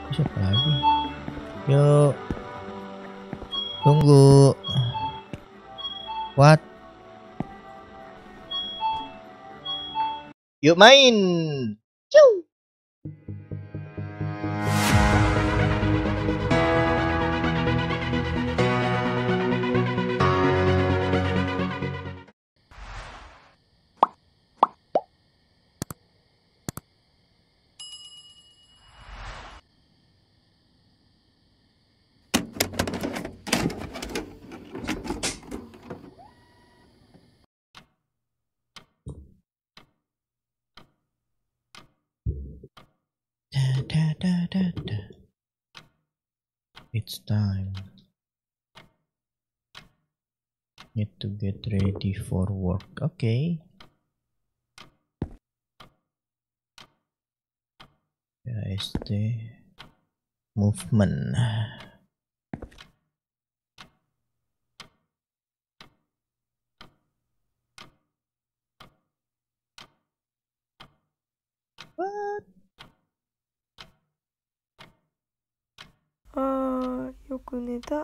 Siapa lagi? Yuk. Tunggu. What? Yuk main. Ciu. Da. It's time. Need to get ready for work. Okay. ST movement. What? よく寝た。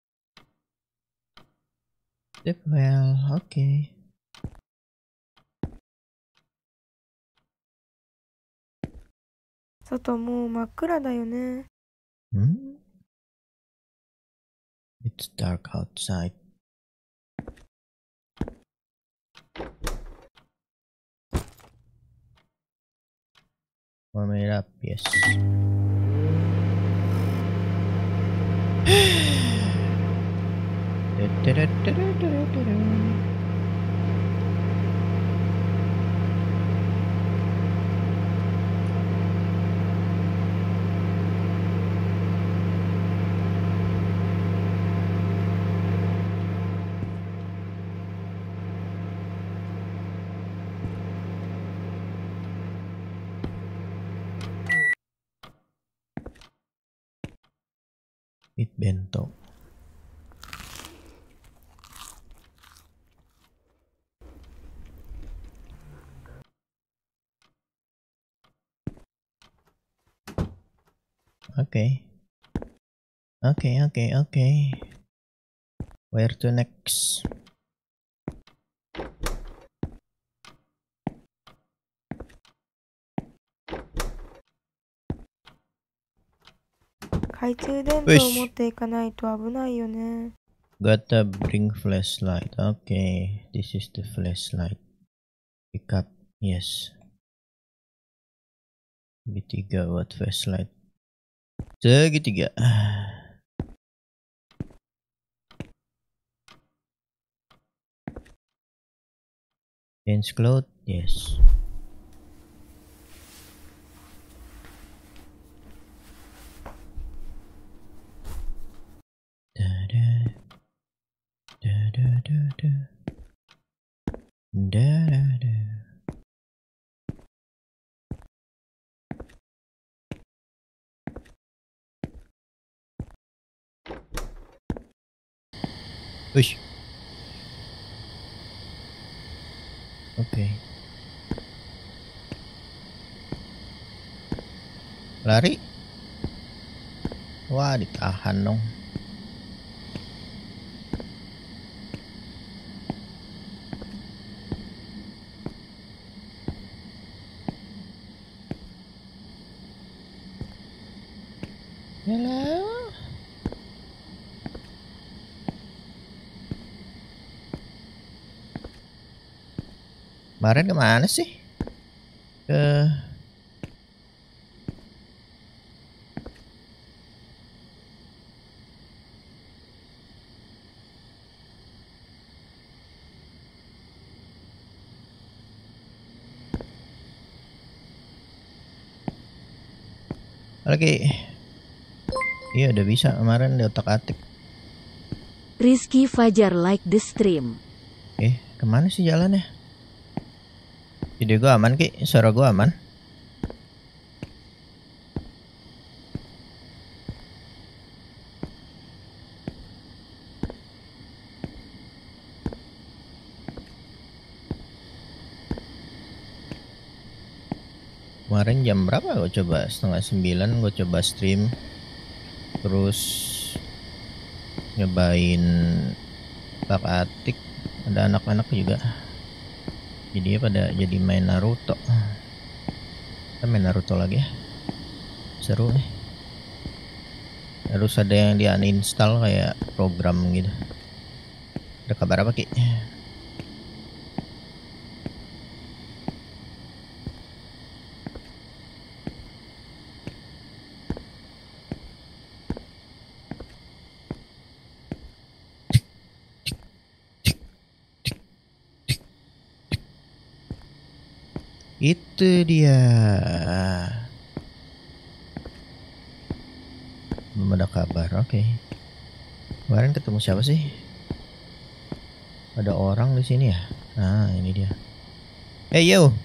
Sleep well. Okay. 外もう真っ暗だよね。 Hmm? It's dark outside. Warm it up, yes. Eat bento. Okay. Okay. Where to next? Wish. 持っていかないと危ないよね。 Gotta bring flashlight. Okay, this is the flashlight. Pick up, yes. Segitiga buat flashlight. Segitiga. Change clothes, yes. Da. Wish. Oke. Lari. Wah, ditahan dong. Hello. Kemarin kemana sih? Ke lagi. Iya udah bisa kemarin di otak-atik. Rizky Fajar like the stream. Kemana sih jalannya? Video gua aman Ki, suara gua aman. Kemarin jam berapa gue coba? 8:30 gue coba stream. Terus nyobain bak atik. Ada anak-anak juga. Jadi pada jadi main Naruto. Kita main Naruto lagi ya. Seru nih. Harus ada yang di uninstall kayak program gitu. Ada kabar apa Ki? Itu dia. Belum ada kabar. Oke. Kemarin ketemu siapa sih? Ada orang di sini ya? Nah, ini dia. Hey yo.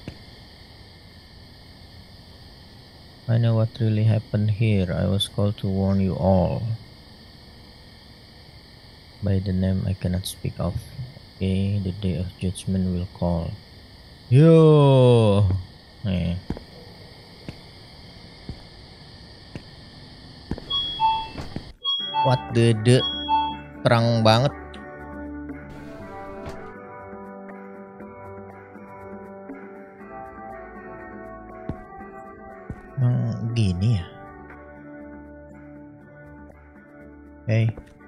I know what really happened here. I was called to warn you all. By the name I cannot speak of. Okay, the day of judgment will call. Yo. Nih. What the terang banget. Emang gini ya? Hey.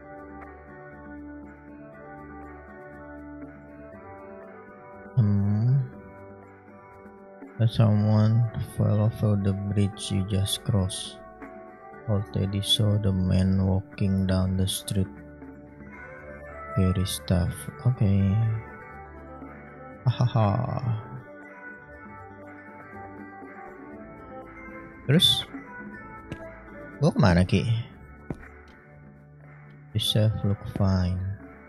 Someone fell over the bridge you just crossed. Old Teddy saw the man walking down the street. Very stuff. Okay. Hahaha. Terus? Gua kemana Ki? Yourself look fine.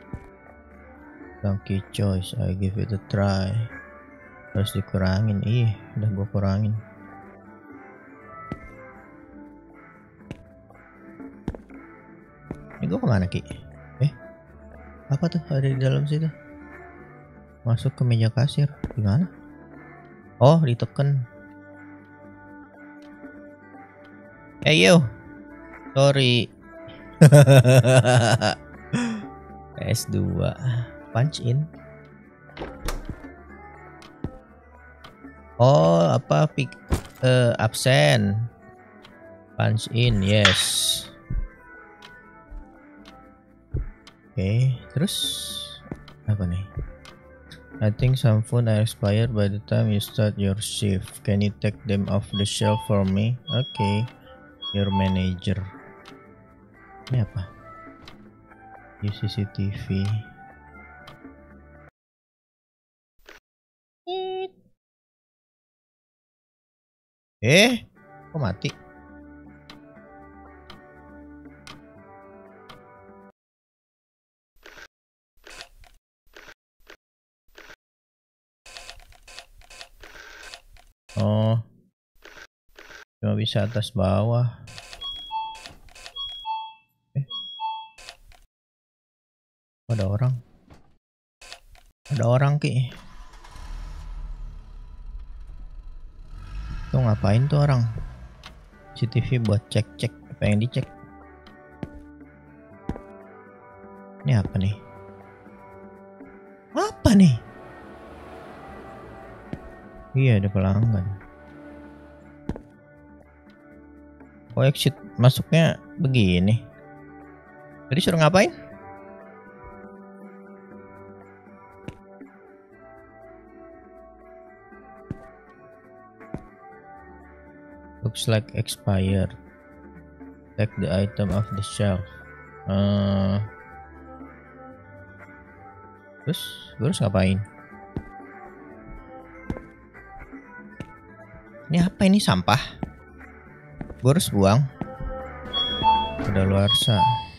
Donkey choice. I give it a try. Harus dikurangin. Ih, udah gua kurangin. Ini gua kemana Ki? Apa tuh ada di dalam situ? Masuk ke meja kasir. Gimana? Oh, diteken. Yo. Sorry. S2. Punch in. Oh, apa absen. Punch in, yes. Oke, terus apa nih? I think some food are expired by the time you start your shift. Can you take them off the shelf for me? Okay, your manager. Ini apa? Use CCTV. Kok mati? Oh, cuma bisa atas bawah. Ada orang. Ada orang Ki. Tuh ngapain tuh orang? CCTV buat cek-cek apa yang dicek. Ini apa nih? Apa nih? Iya, ada pelanggan. Oh, exit masuknya begini. Tadi suruh ngapain? Looks like expired. Take the item off the shelf. Terus gue harus ngapain? Ini apa ini, sampah? Gue harus buang. Udah luarsa.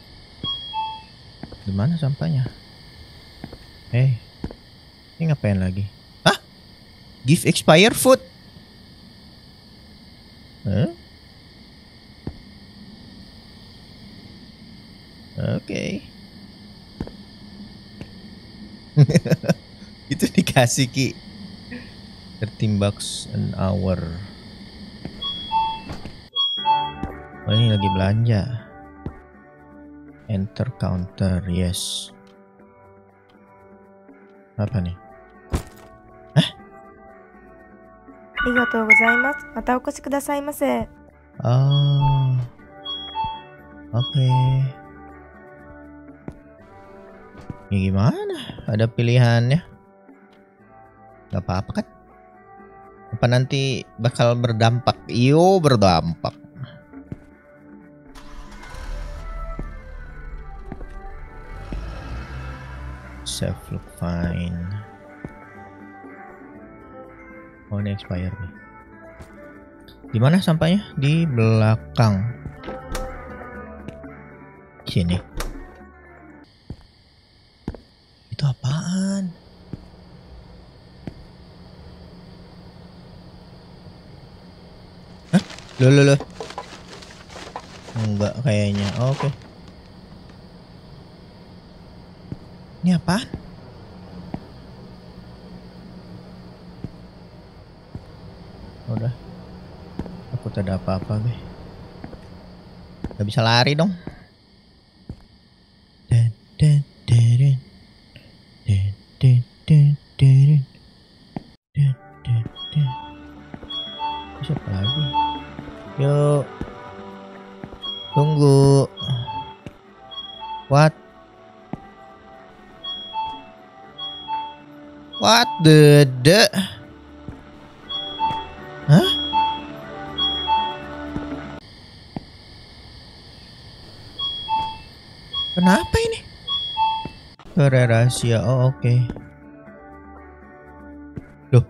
Gimana sampahnya? Ini ngapain lagi? Hah? Give expire food? Oke. Itu dikasih Ki. $13 an hour. Oh, ini lagi belanja. Enter counter, yes. Apa nih? ありがとうございます。またお越しくださいませ。 Oh, oke. Ya gimana? Ada pilihannya? Gak apa-apa kan? Apa nanti bakal berdampak? Iyo, berdampak. Save look fine. Oh, ini expire nih. Di mana sampahnya? Di belakang. Sini. Itu apaan? Hah? Loh. Enggak kayaknya. Oke. Ini apaan? Udah. Aku tak ada apa-apa, be. Gak bisa lari dong. Siapa lagi? Yuk. Tunggu. What the Hah? Kenapa ini? Korea rahasia. Oh, oke. Loh.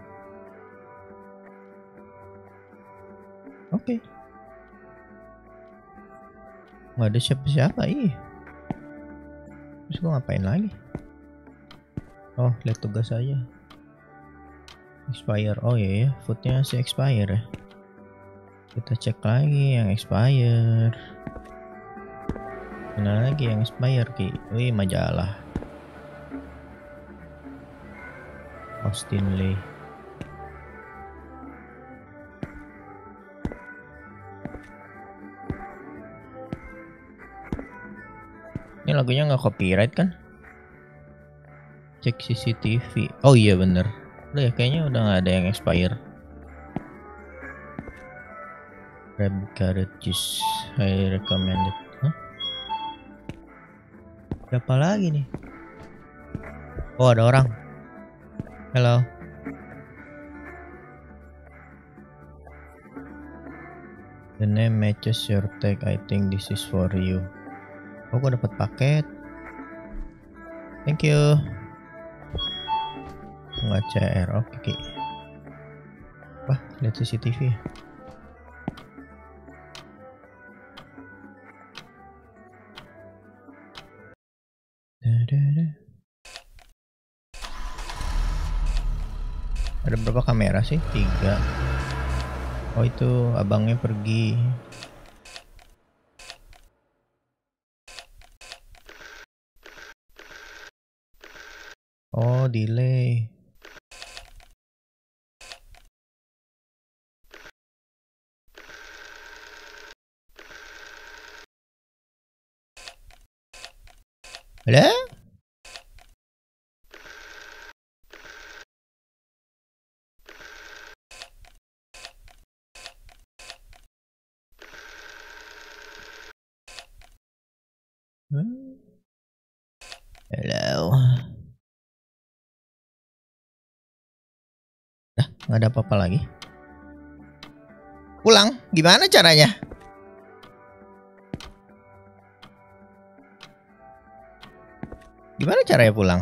Oke. Nggak ada siapa-siapa. Ih. Terus gue ngapain lagi? Oh, lihat tugas aja. Expire. Oh iya ya, foodnya masih expire ya. Kita cek lagi yang expire. Mana lagi yang expire, Ki? Wih, majalah. Austin Lee. Ini lagunya nggak copyright kan? Cek CCTV. Oh iya bener. Udah ya, kayaknya udah nggak ada yang expire. Red carrot juice, I recommended. Hah? Siapa lagi nih? Oh, ada orang. Hello. The name matches your tag. I think this is for you. Oh, gue dapat paket. Thank you. Nggak CR. Oke. Wah, lihat CCTV. Ada berapa kamera sih? 3. Oh, itu abangnya pergi. Oh, delay. Halo? Halo. Dah, nggak ada apa-apa lagi. Pulang? Gimana caranya? Gimana caranya pulang?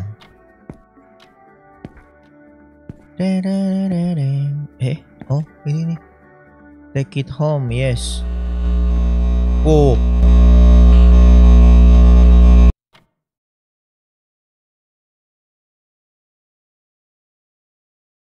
Oh, ini nih. Take it home, yes. Oh.